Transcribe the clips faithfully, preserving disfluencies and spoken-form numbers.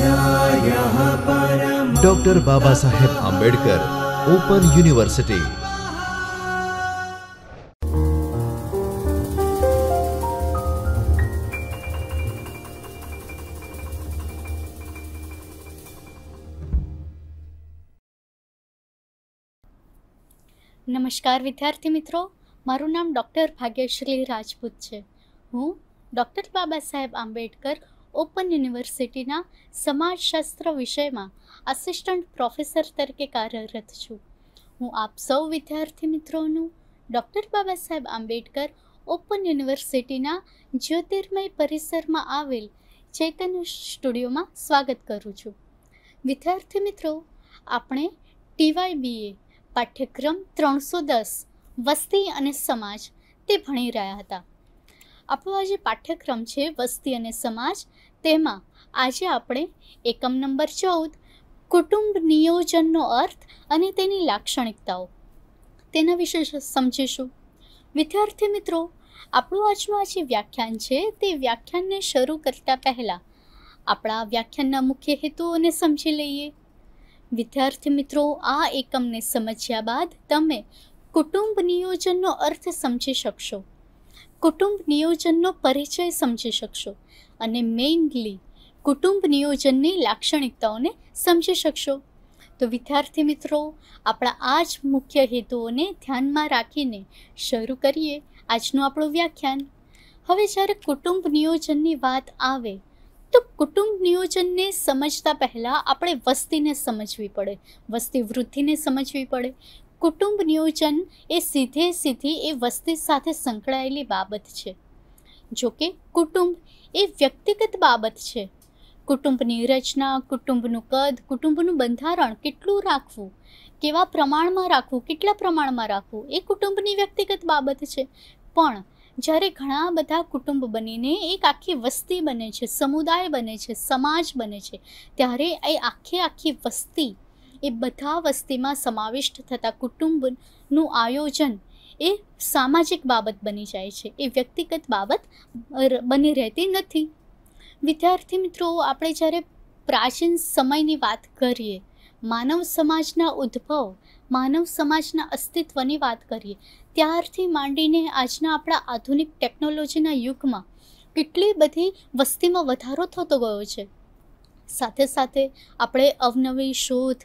Doctor Baba Saheb Ambedkar open university. નમસ્કાર વિદ્યાર્થી મિત્રો, મારું નામ ડૉક્ટર ભાગ્યશ્રી રાજપૂત છે। હું ડૉક્ટર બાબા સાહેબ આંબેડકર ઓપન યુનિવર્સિટીના સમાજશાસ્ત્ર વિષયમાં આસિસ્ટન્ટ પ્રોફેસર તરીકે કાર્યરત છું। હું આપ સૌ વિદ્યાર્થી મિત્રોનું ડૉક્ટર બાબા સાહેબ આંબેડકર ઓપન યુનિવર્સિટીના જ્યોતિર્મય પરિસરમાં આવેલ ચૈતન્ય સ્ટુડિયોમાં સ્વાગત કરું છું। વિદ્યાર્થી મિત્રો, આપણે ટીવાય બીએ પાઠ્યક્રમ ત્રણસો દસ વસ્તી અને સમાજ તે ભણી રહ્યા હતા। આપણો આ જે પાઠ્યક્રમ છે વસ્તી અને સમાજ, તેમાં આજે આપણે એકમ નંબર ચૌદ કુટુંબ નિયોજનનો અર્થ અને તેની લાક્ષણિકતાઓ તેના વિશે સમજીશું। વિદ્યાર્થી મિત્રો, આપણું આજનું આ જે વ્યાખ્યાન છે તે વ્યાખ્યાનને શરૂ કરતા પહેલાં આપણા વ્યાખ્યાનના મુખ્ય હેતુઓને સમજી લઈએ। વિદ્યાર્થી મિત્રો, આ એકમને સમજ્યા બાદ તમે કુટુંબ નિયોજનનો અર્થ સમજી શકશો, કુટુંબ નિયોજનનો પરિચય સમજી શકશો અને મેઇનલી કુટુંબ નિયોજનની લાક્ષણિકતાઓને સમજી શકશો। તો વિદ્યાર્થી મિત્રો, આપણા આ જ મુખ્ય હેતુઓને ધ્યાનમાં રાખીને શરૂ કરીએ આજનું આપણું વ્યાખ્યાન। હવે જ્યારે કુટુંબ નિયોજનની વાત આવે તો કુટુંબ નિયોજનને સમજતા પહેલાં આપણે વસ્તીને સમજવી પડે, વસ્તી વૃદ્ધિને સમજવી પડે। કુટુંબ નિયોજન એ સીધે સીધી એ વસ્તી સાથે સંકળાયેલી બાબત છે। જોકે કુટુંબ એ વ્યક્તિગત બાબત છે। કુટુંબની રચના, કુટુંબનું કદ, કુટુંબનું બંધારણ કેટલું રાખવું, કેવા પ્રમાણમાં રાખવું, કેટલા પ્રમાણમાં રાખવું એ કુટુંબની વ્યક્તિગત બાબત છે। પણ જ્યારે ઘણા બધા કુટુંબ બનીને એક આખી વસ્તી બને છે, સમુદાય બને છે, સમાજ બને છે, ત્યારે એ આખી આખી વસ્તી, એ બધા વસ્તીમાં સમાવિષ્ટ થતા કુટુંબનું આયોજન એ સામાજિક બાબત બની જાય છે, એ વ્યક્તિગત બાબત બની રહેતી નથી। વિદ્યાર્થી મિત્રો, આપણે જ્યારે પ્રાચીન સમયની વાત કરીએ, માનવ સમાજના ઉદ્ભવ, માનવ સમાજના અસ્તિત્વની વાત કરીએ, ત્યારથી માંડીને આજના આપણા આધુનિક ટેકનોલોજીના યુગમાં કેટલી બધી વસ્તીમાં વધારો થતો ગયો છે। સાથે સાથે આપણે અવનવી શોધ,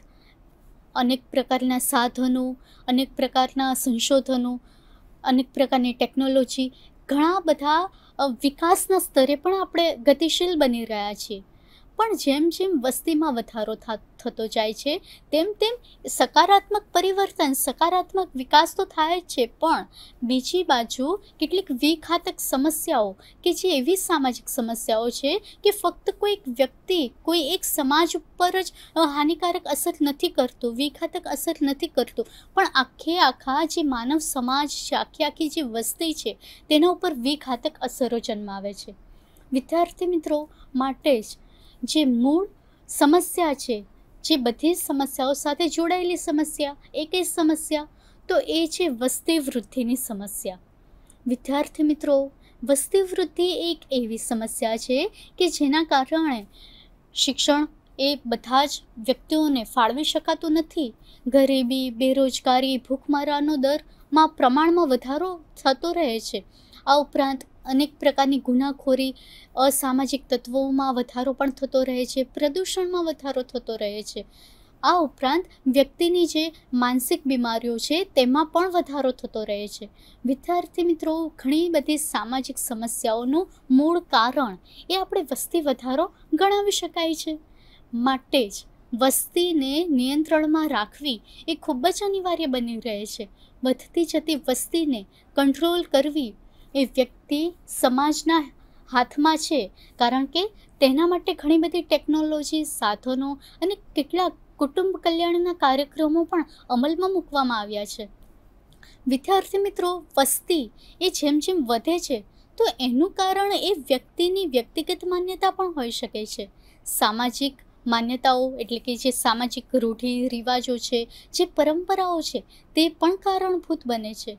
અનેક પ્રકારના સાધનો, અનેક પ્રકારના સંશોધનો, અનેક પ્રકારની ટેકનોલોજી, ઘણા બધા વિકાસના સ્તરે પણ આપણે ગતિશીલ બની રહ્યા છીએ। પણ જેમ જેમ વસ્તીમાં વધારો થતો જાય છે તેમ તેમ સકારાત્મક પરિવર્તન, સકારાત્મક વિકાસ તો થાય જ છે, પણ બીજી બાજુ કેટલીક વિઘાતક સમસ્યાઓ કે જે એવી સામાજિક સમસ્યાઓ છે કે ફક્ત કોઈ એક વ્યક્તિ, કોઈ એક સમાજ ઉપર જ હાનિકારક અસર નથી કરતું, વિઘાતક અસર નથી કરતું, પણ આખે આખા જે માનવ સમાજ છે, આખી આખી જે વસ્તી છે તેના ઉપર વિઘાતક અસરો જન્માવે છે। વિદ્યાર્થી મિત્રો, માટે જ જે મૂળ સમસ્યા છે, જે બધી સમસ્યાઓ સાથે જોડાયેલી સમસ્યા, એક જ સમસ્યા, તો એ છે વસ્તી વૃદ્ધિની સમસ્યા। વિદ્યાર્થી મિત્રો, વસ્તી વૃદ્ધિ એક એવી સમસ્યા છે કે જેના કારણે શિક્ષણ એ બધા જ વ્યક્તિઓને ફાળવી શકાતું નથી। ગરીબી, બેરોજગારી, ભૂખમરાનો દરમાં પ્રમાણમાં વધારો થતો રહે છે। આ ઉપરાંત અનેક પ્રકારની ગુનાખોરી, અસામાજિક તત્વોમાં વધારો પણ થતો રહે છે, પ્રદૂષણમાં વધારો થતો રહે છે। આ ઉપરાંત વ્યક્તિની જે માનસિક બીમારીઓ છે તેમાં પણ વધારો થતો રહે છે। વિદ્યાર્થી મિત્રો, ઘણી બધી સામાજિક સમસ્યાઓનું મૂળ કારણ એ આપણે વસ્તી વધારો ગણાવી શકાય છે। માટે જ વસ્તીને નિયંત્રણમાં રાખવી એ ખૂબ જ અનિવાર્ય બની રહે છે। વધતી જતી વસ્તીને કંટ્રોલ કરવી એ વ્યક્તિ, સમાજના હાથમાં છે, કારણ કે તેના માટે ઘણી બધી ટેકનોલોજી, સાધનો અને કેટલાક કુટુંબ કલ્યાણના કાર્યક્રમો પણ અમલમાં મૂકવામાં આવ્યા છે। વિદ્યાર્થી મિત્રો, વસ્તી એ જેમ જેમ વધે છે તો એનું કારણ એ વ્યક્તિની વ્યક્તિગત માન્યતા પણ હોઈ શકે છે। સામાજિક માન્યતાઓ એટલે કે જે સામાજિક રૂઢિ રિવાજો છે, જે પરંપરાઓ છે, તે પણ કારણભૂત બને છે।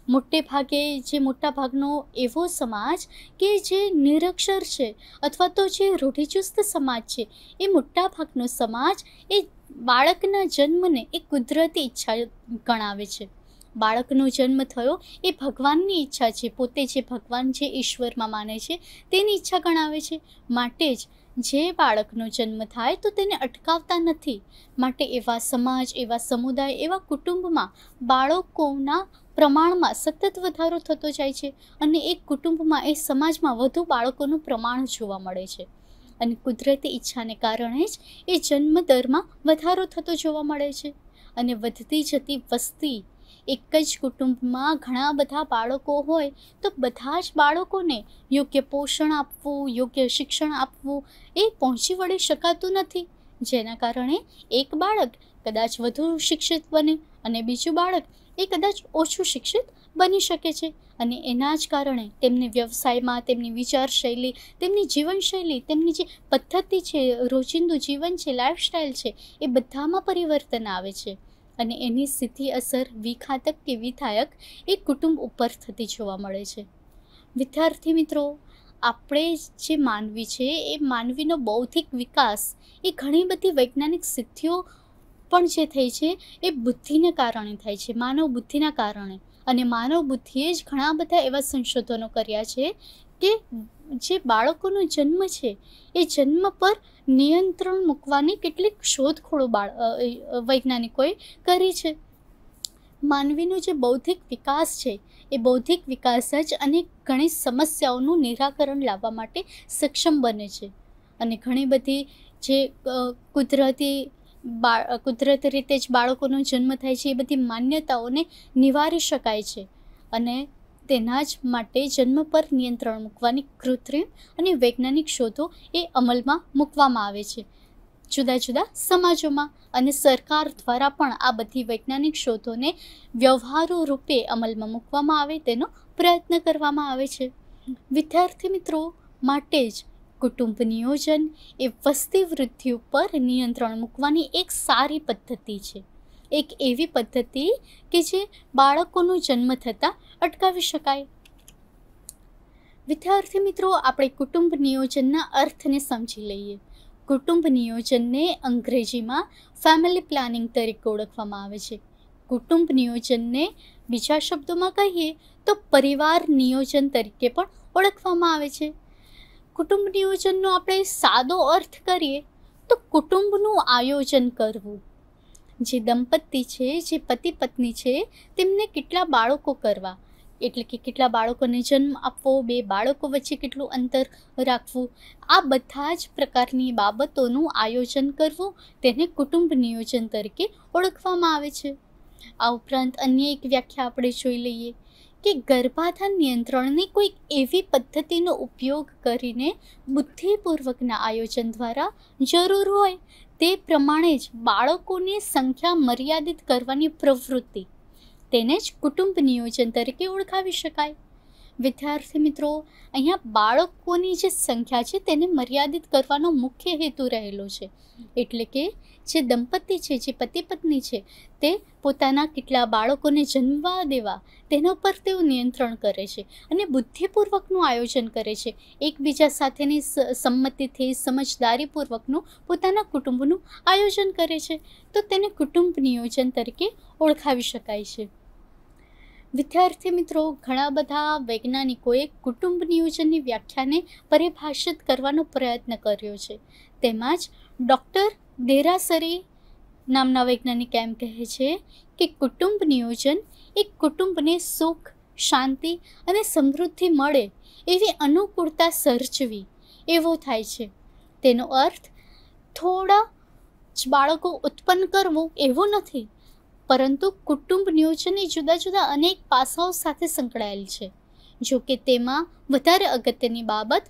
મોટે ભાગે જે મોટા ભાગનો એવો સમાજ કે જે નિરક્ષર છે અથવા તો જે રૂઢિચુસ્ત સમાજ છે, એ મોટા ભાગનો સમાજ એ બાળકના જન્મને એ કુદરતી ઈચ્છા ગણાવે છે. બાળકનો જન્મ થયો એ ભગવાનની ઈચ્છા છે, પોતે જે ભગવાન છે, ઈશ્વરમાં માને છે, તેની ઈચ્છા ગણાવે છે. માટે જ જે બાળકનો જન્મ થાય તો તેને અટકાવતા નથી. માટે એવા સમાજ, એવા સમુદાય, એવા કુટુંબમાં બાળકોના પ્રમાણમાં સતત વધારો થતો જાય છે અને એક કુટુંબમાં, એ સમાજમાં વધુ બાળકોનું પ્રમાણ જોવા મળે છે. અને કુદરતી ઈચ્છાને કારણે જ એ જન્મ દરમાં વધારો થતો જોવા મળે છે. અને વધતી જતી વસ્તી, એક જ કુટુંબમાં ઘણા બધા બાળકો હોય તો બધા જ બાળકોને યોગ્ય પોષણ આપવું, યોગ્ય શિક્ષણ આપવું એ પહોંચી વળી શકાતું નથી. જેના કારણે એક બાળક કદાચ વધુ શિક્ષિત બને અને બીજું બાળક એ કદાચ ઓછું શિક્ષિત બની શકે છે. અને એના જ કારણે તેમને વ્યવસાયમાં, તેમની વિચારશૈલી, તેમની જીવનશૈલી, તેમની જે પદ્ધતિ છે, રોજિંદુ જીવન છે, લાઈફસ્ટાઈલ છે, એ બધામાં પરિવર્તન આવે છે. અને એની સીધી અસર વિઘાતક કે વિધાયક એ કુટુંબ ઉપર થતી જોવા મળે છે. વિદ્યાર્થી મિત્રો, આપણે જે માનવી છે એ માનવીનો બૌદ્ધિક વિકાસ એ ઘણી બધી વૈજ્ઞાનિક સિદ્ધિઓ પણ જે થઈ છે એ બુદ્ધિને કારણે થાય છે, માનવ બુદ્ધિના કારણે. અને માનવ બુદ્ધિએ જ ઘણા બધા એવા સંશોધનો કર્યા છે કે જે બાળકોનો જન્મ છે એ જન્મ પર નિયંત્રણ મૂકવાની કેટલીક શોધખોળો બાળ વૈજ્ઞાનિકોએ કરી છે. માનવીનો જે બૌદ્ધિક વિકાસ છે એ બૌદ્ધિક વિકાસ જ અનેક ઘણી સમસ્યાઓનું નિરાકરણ લાવવા માટે સક્ષમ બને છે. અને ઘણી બધી જે કુદરતી બા કુદરતી રીતે જ બાળકોનો જન્મ થાય છે એ બધી માન્યતાઓને નિવારી શકાય છે. અને તેના જ માટે જન્મ પર નિયંત્રણ મૂકવાની કૃત્રિમ અને વૈજ્ઞાનિક શોધો એ અમલમાં મૂકવામાં આવે છે જુદા જુદા સમાજોમાં. અને સરકાર દ્વારા પણ આ બધી વૈજ્ઞાનિક શોધોને વ્યવહારુ રૂપે અમલમાં મૂકવામાં આવે તેનો પ્રયત્ન કરવામાં આવે છે. વિદ્યાર્થી મિત્રો, માટે જ કુટુંબ નિયોજન એ વસ્તી વૃદ્ધિ ઉપર નિયંત્રણ મૂકવાની એક સારી પદ્ધતિ છે. એક એવી પદ્ધતિ કે જે બાળકોનો જન્મ થતાં અટકાવી શકાય. વિદ્યાર્થી મિત્રો, આપણે કુટુંબ નિયોજનના અર્થને સમજી લઈએ. કુટુંબ નિયોજનને અંગ્રેજીમાં ફેમિલી પ્લાનિંગ તરીકે ઓળખવામાં આવે છે. કુટુંબ નિયોજનને બીજા શબ્દોમાં કહીએ તો પરિવાર નિયોજન તરીકે પણ ઓળખવામાં આવે છે. કુટુંબ નિયોજનનો આપણે સાદો અર્થ કરીએ તો કુટુંબનું આયોજન કરવું. જે દંપતી છે, જે પતિ પત્ની છે, તેમને કેટલા બાળકો કરવા, એટલે કે કેટલા બાળકોને જન્મ આપવો, બે બાળકો વચ્ચે કેટલું અંતર રાખવું, આ બધા જ પ્રકારની બાબતોનું આયોજન કરવું તેને કુટુંબ નિયોજન તરીકે ઓળખવામાં આવે છે. આ ઉપરાંત અન્ય એક વ્યાખ્યા આપણે જોઈ લઈએ કે ગર્ભાધાન નિયંત્રણની કોઈક એવી પદ્ધતિનો ઉપયોગ કરીને બુદ્ધિપૂર્વકના આયોજન દ્વારા જરૂર હોય તે પ્રમાણે જ બાળકોની સંખ્યા મર્યાદિત કરવાની પ્રવૃત્તિ, તેને જ કુટુંબ નિયોજન તરીકે ઓળખાવી શકાય. વિદ્યાર્થી મિત્રો, અહીંયા બાળકોની જે સંખ્યા છે તેને મર્યાદિત કરવાનો મુખ્ય હેતુ રહેલો છે. એટલે કે જે દંપતી છે, જે પતિ પત્ની છે, તે પોતાના કેટલા બાળકોને જન્મવા દેવા તેના પર તેઓ નિયંત્રણ કરે છે અને બુદ્ધિપૂર્વકનું આયોજન કરે છે. એકબીજા સાથેની સંમતિથી, સમજદારીપૂર્વકનું પોતાના કુટુંબનું આયોજન કરે છે. તો તેને કુટુંબ નિયોજન તરીકે ઓળખાવી શકાય છે. વિદ્યાર્થી મિત્રો, ઘણા બધા વૈજ્ઞાનિકોએ કુટુંબ નિયોજનની વ્યાખ્યાને પરિભાષિત કરવાનો પ્રયત્ન કર્યો છે. તેમાં જ ડૉક્ટર દેરાસરી નામના વૈજ્ઞાનિક એમ કહે છે કે કુટુંબ નિયોજન એ કુટુંબને સુખ, શાંતિ અને સમૃદ્ધિ મળે એવી અનુકૂળતા સર્જવી એવો થાય છે. તેનો અર્થ થોડા જ બાળકો ઉત્પન્ન કરવું એવો નથી, પરંતુ કુટુંબ નિયોજન એ જુદા જુદા અનેક પાસાઓ સાથે સંકળાયેલ છે. જો કે તેમાં વધારે અગત્યની બાબત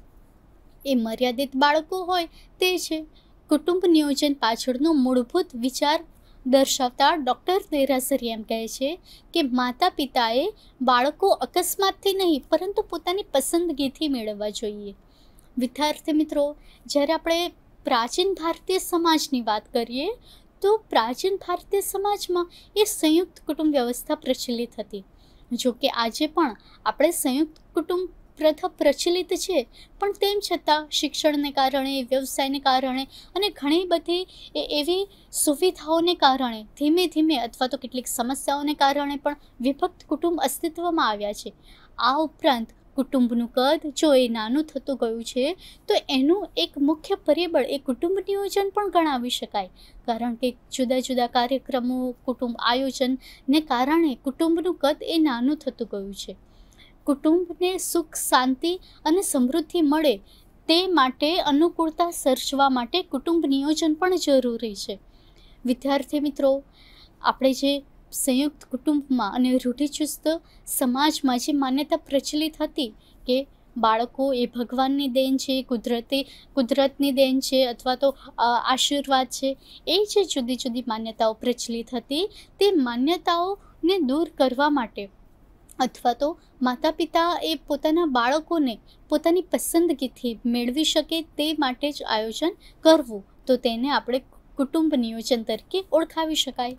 એ મર્યાદિત બાળકો હોય તે છે. કુટુંબ નિયોજન પાછળનો મૂળભૂત વિચાર દર્શાવતા ડૉક્ટર દેરાસરી એમ કહે છે કે માતા પિતાએ બાળકો અકસ્માતથી નહીં પરંતુ પોતાની પસંદગીથી મેળવવા જોઈએ. વિદ્યાર્થી મિત્રો, જ્યારે આપણે પ્રાચીન ભારતીય સમાજની વાત કરીએ તો પ્રાચીન ભારતીય સમાજમાં એ સંયુક્ત કુટુંબ વ્યવસ્થા પ્રચલિત હતી. જો કે આજે પણ આપણે સંયુક્ત કુટુંબ પ્રથા પ્રચલિત છે, પણ તેમ છતાં શિક્ષણને કારણે, વ્યવસાયને કારણે અને ઘણી બધી એવી સુવિધાઓને કારણે ધીમે ધીમે અથવા તો કેટલીક સમસ્યાઓને કારણે પણ વિભક્ત કુટુંબ અસ્તિત્વમાં આવ્યા છે. આ ઉપરાંત કુટુંબનું કદ જો એ નાનું થતું ગયું છે તો એનું એક મુખ્ય પરિબળ એ કુટુંબ નિયોજન પણ ગણાવી શકાય, કારણ કે જુદા જુદા કાર્યક્રમો, કુટુંબ આયોજનને કારણે કુટુંબનું કદ એ નાનું થતું ગયું છે. કુટુંબને સુખ, શાંતિ અને સમૃદ્ધિ મળે તે માટે અનુકૂળતા સર્જવા માટે કુટુંબ નિયોજન પણ જરૂરી છે. વિદ્યાર્થી મિત્રો, આપણે જે સંયુક્ત કુટુંબમાં અને રૂઢિચુસ્ત સમાજમાં જે માન્યતા પ્રચલિત હતી કે બાળકો એ ભગવાનની દેન છે, કુદરતી કુદરતની દેન છે અથવા તો આશીર્વાદ છે, એ જે જુદી જુદી માન્યતાઓ પ્રચલિત હતી તે માન્યતાઓને દૂર કરવા માટે અથવા તો માતા પિતા એ પોતાના બાળકોને પોતાની પસંદગીથી મેળવી શકે તે માટે જ આયોજન કરવું, તો તેને આપણે કુટુંબ નિયોજન તરીકે ઓળખાવી શકાય.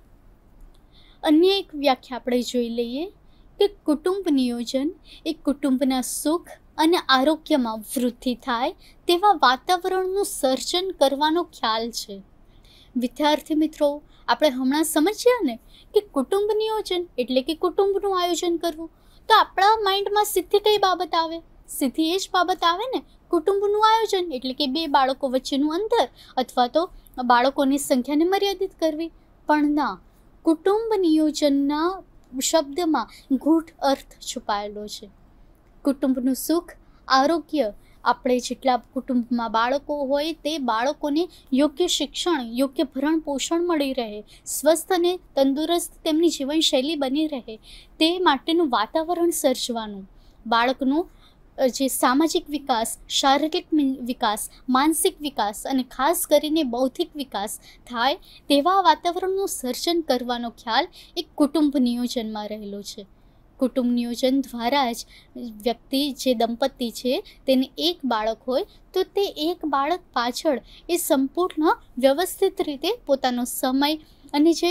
અન્ય એક વ્યાખ્યા આપણે જોઈ લઈએ કે કુટુંબ નિયોજન એ કુટુંબના સુખ અને આરોગ્યમાં વૃદ્ધિ થાય તેવા વાતાવરણનું સર્જન કરવાનો ખ્યાલ છે. વિદ્યાર્થી મિત્રો, આપણે હમણાં સમજ્યા ને કે કુટુંબ નિયોજન એટલે કે કુટુંબનું આયોજન કરવું, તો આપણા માઇન્ડમાં સીધી કઈ બાબત આવે? સીધી એ જ બાબત આવે ને, કુટુંબનું આયોજન એટલે કે બે બાળકો વચ્ચેનું અંતર અથવા તો બાળકોની સંખ્યાને મર્યાદિત કરવી. પણ ના, કુટુંબ નિયોજનના શબ્દમાં ગૂઢ અર્થ છુપાયેલો છે. કુટુંબનું સુખ, આરોગ્ય, આપણે જેટલા કુટુંબમાં બાળકો હોય તે બાળકોને યોગ્ય શિક્ષણ, યોગ્ય ભરણ પોષણ મળી રહે, સ્વસ્થ અને તંદુરસ્ત તેમની જીવનશૈલી બની રહે તે માટેનું વાતાવરણ સર્જવાનું, બાળકનું જે સામાજિક વિકાસ, શારીરિક વિકાસ, માનસિક વિકાસ અને ખાસ કરીને બૌદ્ધિક વિકાસ થાય તેવા વાતાવરણનું સર્જન કરવાનો ખ્યાલ એક કુટુંબ નિયોજનમાં રહેલો છે. કુટુંબ નિયોજન દ્વારા જ વ્યક્તિ, જે દંપતી છે તેને એક બાળક હોય તો તે એક બાળક પાછળ એ સંપૂર્ણ વ્યવસ્થિત રીતે પોતાનો સમય અને જે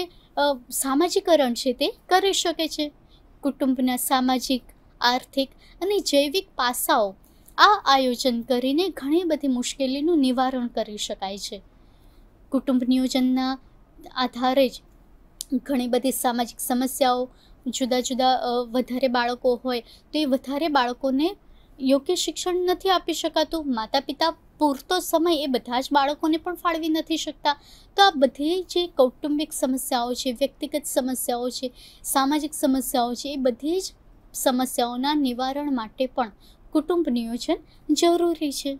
સામાજિકરણ છે તે કરી શકે છે. કુટુંબના સામાજિક, આર્થિક અને જૈવિક પાસાઓ આ આયોજન કરીને ઘણી બધી મુશ્કેલીનું નિવારણ કરી શકાય છે. કુટુંબ નિયોજનના આધારે જ ઘણી બધી સામાજિક સમસ્યાઓ, જુદા જુદા વધારે બાળકો હોય તો એ વધારે બાળકોને યોગ્ય શિક્ષણ નથી આપી શકાતું, માતા પિતા પૂરતો સમય એ બધા જ બાળકોને પણ ફાળવી નથી શકતા. તો આ બધી જે કૌટુંબિક સમસ્યાઓ છે, વ્યક્તિગત સમસ્યાઓ છે, સામાજિક સમસ્યાઓ છે, એ બધી જ સમસ્યાઓના નિવારણ માટે પણ કુટુંબ નિયોજન જરૂરી છે.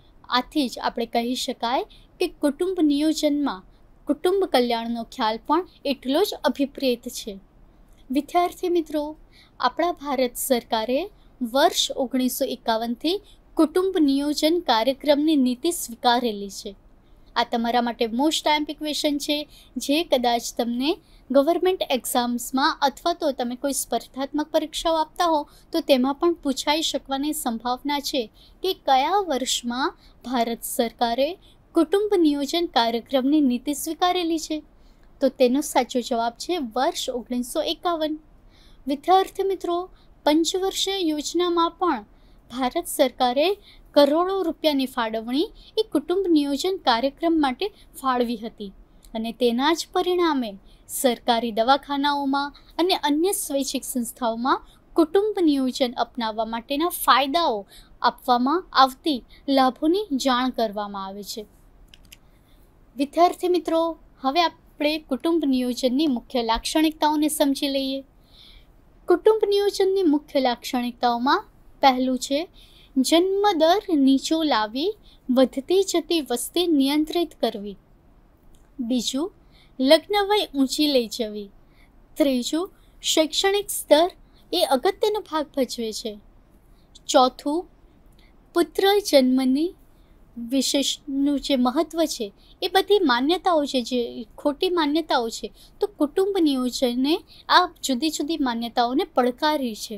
આથી જ આપણે કહી શકાય કે કુટુંબ નિયોજનમાં કુટુંબ કલ્યાણનો ખ્યાલ પણ એટલો જ અભિપ્રેત છે. વિદ્યાર્થી મિત્રો, આપણા ભારત સરકારે વર્ષ ઓગણીસો એકાવનથી કુટુંબ નિયોજન કાર્યક્રમની નીતિ સ્વીકારેલી છે. આ તમારા માટે મોસ્ટ આઈએમપી ક્વેશ્ચન છે, જે કદાચ તમને ગવર્મેન્ટ એક્ઝામ્સમાં અથવા તો તમે કોઈ સ્પર્ધાત્મક પરીક્ષાઓ આપતા હો તો તેમાં પણ પૂછાઈ શકવાની સંભાવના છે કે કયા વર્ષમાં ભારત સરકારે કુટુંબ નિયોજન કાર્યક્રમની નીતિ સ્વીકારેલી છે. તો તેનો સાચો જવાબ છે વર્ષ ઓગણીસો એકાવન. વિદ્યાર્થી મિત્રો, પંચવર્ષીય યોજનામાં પણ ભારત સરકારે કરોડો રૂપિયાની ફાળવણી એ કુટુંબ નિયોજન કાર્યક્રમ માટે ફાળવી હતી અને તેના જ પરિણામે સરકારી દવાખાનાઓમાં અને અન્ય સ્વૈચ્છિક સંસ્થાઓમાં કુટુંબ નિયોજન અપનાવવા માટેના ફાયદાઓ આપવામાં આવતી લાભોની જાણ કરવામાં આવે છે. વિદ્યાર્થી મિત્રો, હવે આપણે કુટુંબ નિયોજનની મુખ્ય લાક્ષણિકતાઓને સમજી લઈએ. કુટુંબ નિયોજનની મુખ્ય લાક્ષણિકતાઓમાં પહેલું છે જન્મદર નીચો લાવી વધતી જતી વસ્તી નિયંત્રિત કરવી. બીજું, લગ્ન વય ઊંચી લઈ જવી. ત્રીજું, શૈક્ષણિક સ્તર એ અગત્યનો ભાગ ભજવે છે. ચોથું, પુત્ર જન્મની વિશેષનું જે મહત્ત્વ છે એ બધી માન્યતાઓ છે, જે ખોટી માન્યતાઓ છે, તો કુટુંબ નિયોજને આ જુદી જુદી માન્યતાઓને પડકારી છે.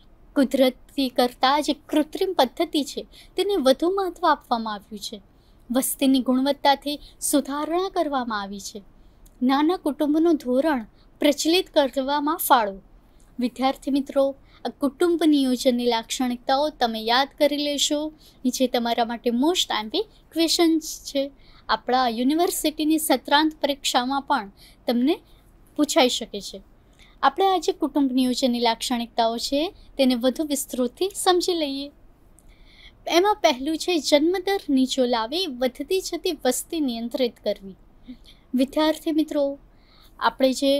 કુદરતી કરતાં જે કૃત્રિમ પદ્ધતિ છે તેને વધુ મહત્ત્વ આપવામાં આવ્યું છે. વસ્તીની ગુણવત્તાથી સુધારણા કરવામાં આવી છે. નાના કુટુંબનું ધોરણ પ્રચલિત કરવામાં ફાળો. વિદ્યાર્થી મિત્રો, આ કુટુંબ નિયોજનની લાક્ષણિકતાઓ તમે યાદ કરી લેશો. જે તમારા માટે મોસ્ટ આઈમ્પી ક્વેશ્ચન્સ છે. આપણા યુનિવર્સિટીની સત્રાંત પરીક્ષામાં પણ તમને પૂછાઈ શકે છે. આપણે આજે કુટુંબ નિયોજનની લાક્ષણિકતાઓ છે તેને વધુ વિસ્તૃતથી સમજી લઈએ. એમાં પહેલું છે જન્મદર નીચો લાવી વધતી જતી વસ્તી નિયંત્રિત કરવી. વિદ્યાર્થી મિત્રો, આપણે જે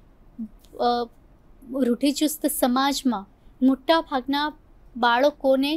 રૂઢિચુસ્ત સમાજમાં મોટા ભાગના બાળકોને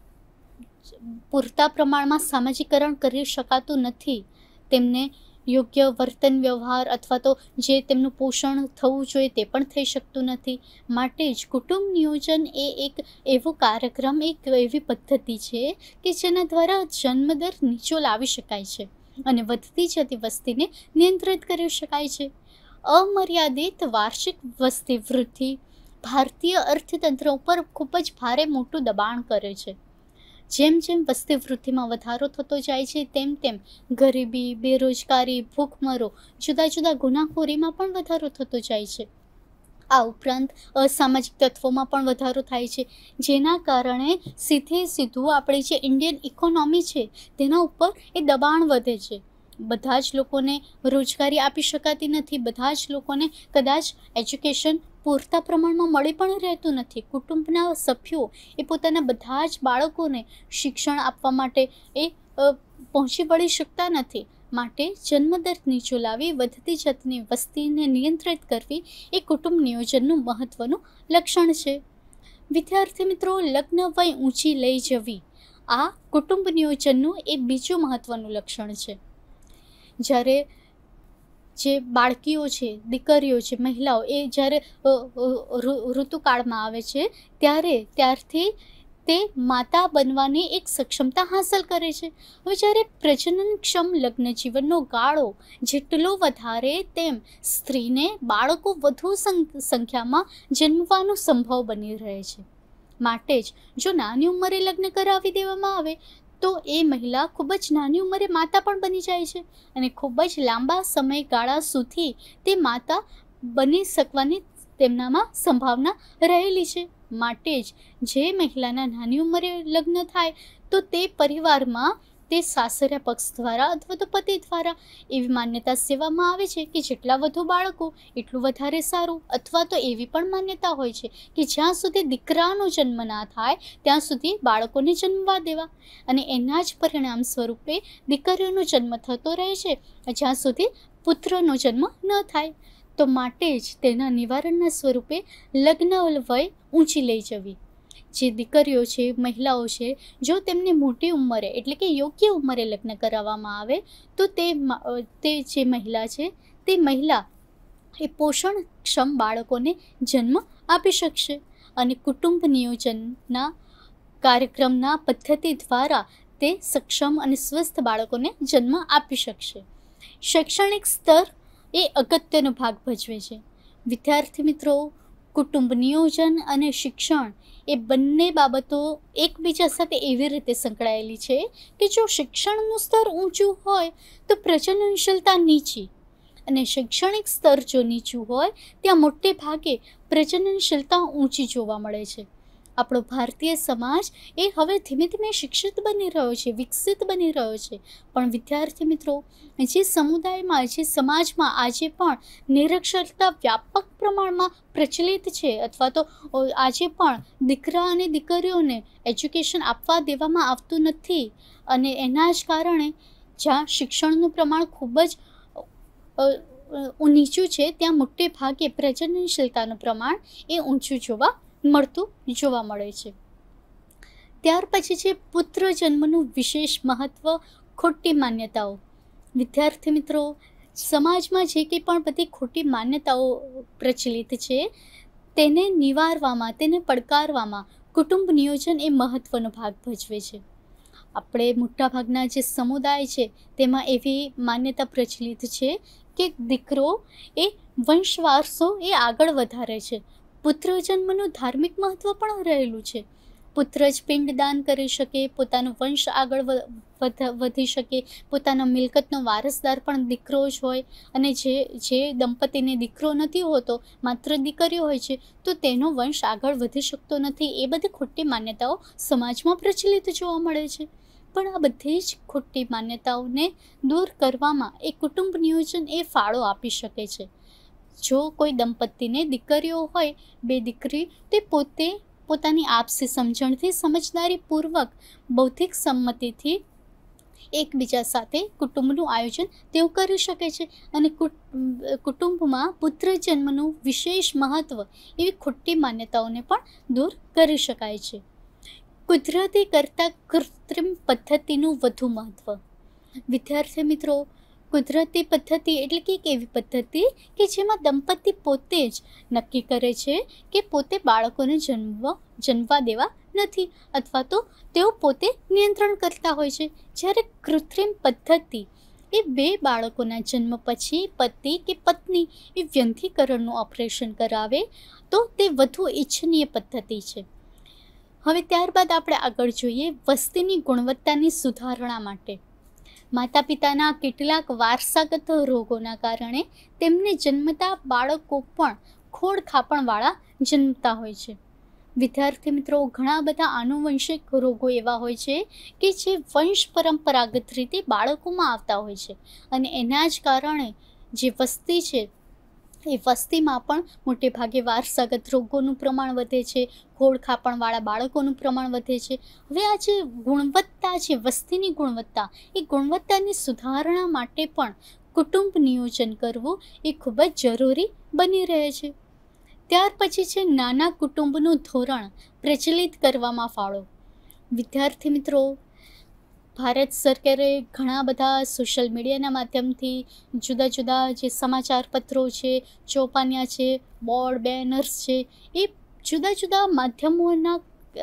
પૂરતા પ્રમાણમાં સામાજિકરણ કરી શકાતું નથી, તેમને યોગ્ય વર્તન વ્યવહાર અથવા તો જે તેમનું પોષણ થવું જોઈએ તે પણ થઈ શકતું નથી. માટે જ કુટુંબ નિયોજન એ એક એવો કાર્યક્રમ, એક એવી પદ્ધતિ છે કે જેના દ્વારા જન્મદર નીચો લાવી શકાય છે અને વધતી જતી વસ્તીને નિયંત્રિત કરી શકાય છે. અમર્યાદિત વાર્ષિક વસ્તી વૃદ્ધિ ભારતીય અર્થતંત્ર ઉપર ખૂબ જ ભારે મોટું દબાણ કરે છે. જેમ જેમ વસ્તી વૃદ્ધિમાં વધારો થતો જાય છે તેમ તેમ ગરીબી, બેરોજગારી, ભૂખમરો, જુદા જુદા ગુનાખોરીમાં પણ વધારો થતો જાય છે. આ ઉપરાંત અસામાજિક તત્વોમાં પણ વધારો થાય છે, જેના કારણે સીધે સીધું આપણી જે ઇન્ડિયન ઇકોનોમી છે તેના ઉપર એ દબાણ વધે છે. બધા જ લોકોને રોજગારી આપી શકાતી નથી, બધા જ લોકોને કદાચ એજ્યુકેશન પૂરતા પ્રમાણમાં મળી પણ રહેતું નથી. કુટુંબના સભ્યો એ પોતાના બધા જ બાળકોને શિક્ષણ આપવા માટે એ પહોંચી વળી શકતા નથી. માટે જન્મદર નીચો લાવી વધતી જતી વસ્તીને નિયંત્રિત કરવી એ કુટુંબ નિયોજનનું મહત્વનું લક્ષણ છે. વિદ્યાર્થી મિત્રો, લગ્ન વય ઊંચી લઈ જવી આ કુટુંબ નિયોજનનું એ બીજું મહત્વનું લક્ષણ છે. જ્યારે જે બાળકીઓ છે, દીકરીઓ છે, મહિલાઓ એ જ્યારે ઋતુકાળમાં આવે છે ત્યારે ત્યારથી તે માતા બનવાની એક સક્ષમતા હાંસલ કરે છે. હવે જ્યારે પ્રજનનક્ષમ લગ્ન જીવનનો ગાળો જેટલો વધારે તેમ સ્ત્રીને બાળકો વધુ સંખ્યામાં જન્મવાનો સંભવ બની રહે છે. માટે જ જો નાની ઉંમરે લગ્ન કરાવી દેવામાં આવે તો એ મહિલા ખૂબ જ નાની ઉંમરે માતા પણ બની જાય છે અને ખૂબ જ લાંબા સમયગાળા સુધી તે માતા બની શકવાની તેમનામાં સંભાવના રહેલી છે. માટે જ જે મહિલાના નાની ઉંમરે લગ્ન થાય તો તે પરિવારમાં તે સાસરિયા પક્ષ દ્વારા અથવા તો પતિ દ્વારા એવી માન્યતા સેવામાં આવે છે કે જેટલા વધુ બાળકો એટલું વધારે સારું, અથવા તો એવી પણ માન્યતા હોય છે કે જ્યાં સુધી દીકરાનો જન્મ ના થાય ત્યાં સુધી બાળકોને જન્મવા દેવા, અને એના જ પરિણામ સ્વરૂપે દીકરીઓનો જન્મ થતો રહે છે જ્યાં સુધી પુત્રનો જન્મ ન થાય. તો માટે જ તેના નિવારણના સ્વરૂપે લગ્ન વય ઊંચી લઈ જવી. જે દીકરીઓ છે, મહિલાઓ છે, જો તેમને મોટી ઉંમરે એટલે કે યોગ્ય ઉંમરે લગ્ન કરાવવામાં આવે તો તે તે જે મહિલા છે તે મહિલા એ પોષણક્ષમ બાળકોને જન્મ આપી શકશે અને કુટુંબ નિયોજનના કાર્યક્રમના પદ્ધતિ દ્વારા તે સક્ષમ અને સ્વસ્થ બાળકોને જન્મ આપી શકશે. શૈક્ષણિક સ્તર એ અગત્યનો ભાગ ભજવે છે. વિદ્યાર્થી મિત્રો, કુટુંબ નિયોજન અને શિક્ષણ એ બંને બાબતો એકબીજા સાથે એવી રીતે સંકળાયેલી છે કે જો શિક્ષણનું સ્તર ઊંચું હોય તો પ્રજનનશીલતા નીચી, અને શૈક્ષણિક સ્તર જો નીચું હોય ત્યાં મોટે ભાગે પ્રજનનશીલતા ઊંચી જોવા મળે છે. આપણો ભારતીય સમાજ એ હવે ધીમે ધીમે શિક્ષિત બની રહ્યો છે, વિકસિત બની રહ્યો છે, પણ વિદ્યાર્થી મિત્રો, જે સમુદાયમાં, જે સમાજમાં આજે પણ નિરક્ષરતા વ્યાપક પ્રમાણમાં પ્રચલિત છે અથવા તો આજે પણ દીકરા અને દીકરીઓને એજ્યુકેશન આપવા દેવામાં આવતું નથી, અને એના જ કારણે જ્યાં શિક્ષણનું પ્રમાણ ખૂબ જ નીચું છે ત્યાં મોટે ભાગે પ્રજનનશીલતાનું પ્રમાણ એ ઊંચું જોવા મળતું જોવા મળે છે. ત્યાર પછી છે પુત્ર જન્મનું વિશેષ મહત્વ, ખોટી માન્યતાઓ. વિદ્યાર્થી મિત્રો, સમાજમાં જે કંઈ પણ બધી ખોટી માન્યતાઓ પ્રચલિત છે તેને નિવારવામાં, તેને પડકારવામાં કુટુંબ નિયોજન એ મહત્વનો ભાગ ભજવે છે. આપણે મોટાભાગના જે સમુદાય છે તેમાં એવી માન્યતા પ્રચલિત છે કે દીકરો એ વંશવારસો એ આગળ વધારે છે. પુત્ર જન્મનું ધાર્મિક મહત્વ પણ રહેલું છે. પુત્ર જ પિંડદાન કરી શકે, પોતાનો વંશ આગળ વધી શકે, પોતાના મિલકતનો વારસદાર પણ દીકરો જ હોય, અને જે જે દંપતીને દીકરો નથી હોતો, માત્ર દીકરીઓ હોય છે, તો તેનો વંશ આગળ વધી શકતો નથી. એ બધી ખોટી માન્યતાઓ સમાજમાં પ્રચલિત જોવા મળે છે. પણ આ બધી જ ખોટી માન્યતાઓને દૂર કરવામાં એ કુટુંબ નિયોજન એ ફાળો આપી શકે છે. જો કોઈ દંપતીને દીકરીઓ હોય, બે દીકરી, તે પોતે પોતાની આપસી સમજણથી, સમજદારીપૂર્વક, બૌદ્ધિક સંમતિથી એકબીજા સાથે કુટુંબનું આયોજન તેઓ કરી શકે છે. અને કુટુંબમાં પુત્ર જન્મનું વિશેષ મહત્ત્વ એવી ખોટી માન્યતાઓને પણ દૂર કરી શકાય છે. કુદરતી કરતાં કૃત્રિમ પદ્ધતિનું વધુ મહત્ત્વ. વિદ્યાર્થી મિત્રો, કુદરતી પદ્ધતિ એટલે કે એક એવી પદ્ધતિ કે જેમાં દંપતી પોતે જ નક્કી કરે છે કે પોતે બાળકોને જન્મ જન્મવા દેવા નથી, અથવા તો તેઓ પોતે નિયંત્રણ કરતા હોય છે. જ્યારે કૃત્રિમ પદ્ધતિ એ બે બાળકોના જન્મ પછી પતિ કે પત્ની એ વ્યંધીકરણનું ઓપરેશન કરાવે તો તે વધુ ઈચ્છનીય પદ્ધતિ છે. હવે ત્યારબાદ આપણે આગળ જોઈએ વસ્તીની ગુણવત્તાની સુધારણા માટે. માતા પિતાના કેટલાક વારસાગત રોગોના કારણે તેમને જન્મતા બાળકો પણ ખોડ ખાપણવાળા જન્મતા હોય છે. વિદ્યાર્થી મિત્રો, ઘણા બધા આનુવંશિક રોગો એવા હોય છે કે જે વંશ પરંપરાગત રીતે બાળકોમાં આવતા હોય છે, અને એના જ કારણે જે વસ્તી છે એ વસ્તીમાં પણ મોટે ભાગે વારસાગત રોગોનું પ્રમાણ વધે છે, ખોડ ખાપણવાળા બાળકોનું પ્રમાણ વધે છે. હવે આ જે ગુણવત્તા છે, વસ્તીની ગુણવત્તા, એ ગુણવત્તાની સુધારણા માટે પણ કુટુંબ નિયોજન કરવું એ ખૂબ જ જરૂરી બની રહે છે. ત્યાર પછી છે નાના કુટુંબનું ધોરણ પ્રચલિત કરવામાં ફાળો. વિદ્યાર્થી મિત્રો, ભારત સરકારે ઘણા બધા સોશિયલ મીડિયાના માધ્યમથી જુદા જુદા જે સમાચાર પત્રો છે, ચોપાનિયા છે, બોર્ડ બેનર્સ છે, એ જુદા જુદા માધ્યમોના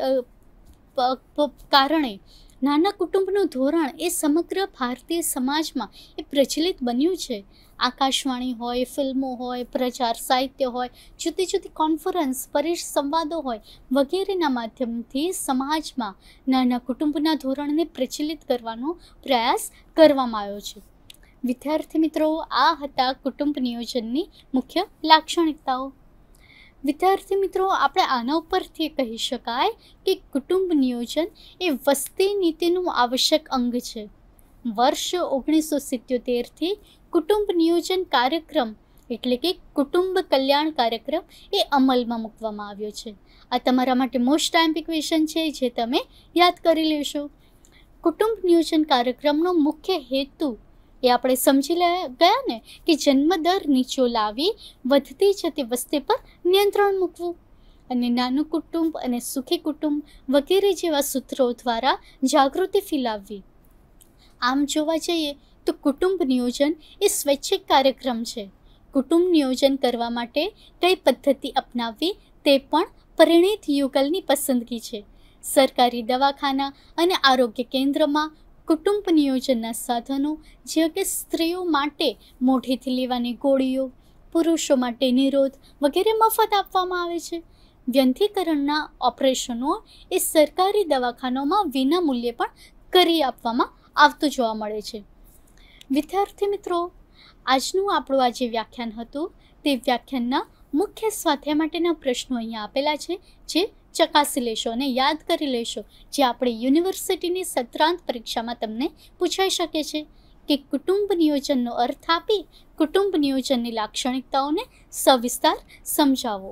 કારણે નાના કુટુંબનું ધોરણ એ સમગ્ર ભારતીય સમાજમાં એ પ્રચલિત બન્યું છે. આકાશવાણી હોય, ફિલ્મો હોય, પ્રચાર સાહિત્ય હોય, જુદી જુદી કોન્ફરન્સ, પરિસંવાદો હોય, વગેરેના માધ્યમથી સમાજમાં નાના કુટુંબના ધોરણને પ્રચલિત કરવાનો પ્રયાસ કરવામાં આવ્યો છે. વિદ્યાર્થી મિત્રો, આ હતા કુટુંબ નિયોજનની મુખ્ય લાક્ષણિકતાઓ. વિદ્યાર્થી મિત્રો, આપણે આના ઉપરથી કહી શકાય કે કુટુંબ નિયોજન એ વસ્તી નીતિનું આવશ્યક અંગ છે. વર્ષ ઓગણીસો સિત્યોતેરથી કુટુંબ નિયોજન કાર્યક્રમ એટલે કે કુટુંબ કલ્યાણ કાર્યક્રમ એ અમલમાં મૂકવામાં આવ્યો છે. આ તમારા માટે મોસ્ટ ટાઈમ્પિક ક્વેશ્ચન છે, જે તમે યાદ કરી લેશો. કુટુંબ નિયોજન કાર્યક્રમનો મુખ્ય હેતુ એ આપણે સમજી ગયા ને કે જન્મદર નીચો લાવી વધતી જતી વસ્તી પર નિયંત્રણ મૂકવું, અને નાનું કુટુંબ અને સુખી કુટુંબ વગેરે જેવા સૂત્રો દ્વારા જાગૃતિ ફેલાવવી. આમ જોવા જઈએ તો કુટુંબ નિયોજન એ સ્વૈચ્છિક કાર્યક્રમ છે. કુટુંબ નિયોજન કરવા માટે કઈ પદ્ધતિ અપનાવવી તે પણ પરિણીત યુગલની પસંદગી છે. સરકારી દવાખાના અને આરોગ્ય કેન્દ્રમાં કુટુંબ નિયોજનના સાધનો, જે કે સ્ત્રીઓ માટે મોઢેથી લેવાની ગોળીઓ, પુરુષો માટે નિરોધ વગેરે મફત આપવામાં આવે છે. વ્યંધીકરણના ઓપરેશનો એ સરકારી દવાખાનાઓમાં વિના મૂલ્યે પણ કરી આપવામાં આવતું જોવા મળે છે. વિદ્યાર્થી મિત્રો, આજનું આપણું આ જે વ્યાખ્યાન હતું તે વ્યાખ્યાનના મુખ્ય સ્વાધ્યાય માટેના પ્રશ્નો અહીંયા આપેલા છે, જે ચકાસી લેશો અને યાદ કરી લેશો, જે આપણે યુનિવર્સિટીની સત્રાંત પરીક્ષામાં તમને પૂછાઈ શકે છે કે કુટુંબ નિયોજનનો અર્થ આપી કુટુંબ નિયોજનની લાક્ષણિકતાઓને સવિસ્તાર સમજાવો.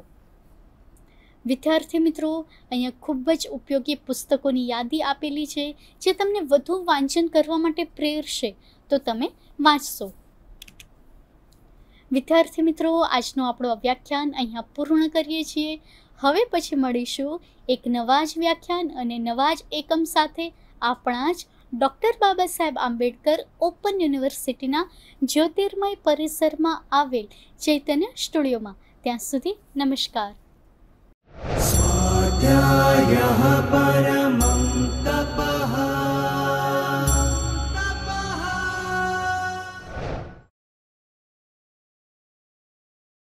વિદ્યાર્થી મિત્રો, અહીંયા ખૂબ જ ઉપયોગી પુસ્તકોની યાદી આપેલી છે, જે તમને વધુ વાંચન કરવા માટે પ્રેરશે, તો તમે વાંચશો. વિદ્યાર્થી મિત્રો, આજનો આપણો વ્યાખ્યાન અહીંયા પૂર્ણ કરીએ છીએ. હવે પછી મળીશું એક નવા જ વ્યાખ્યાન અને નવા જ એકમ સાથે આપણા જ ડૉક્ટર બાબા સાહેબ આંબેડકર ઓપન યુનિવર્સિટીના જ્યોતિર્મય પરિસરમાં આવેલ ચૈતન્ય સ્ટુડિયોમાં. ત્યાં સુધી નમસ્કાર. સ્વાધ્યાયઃ પરમ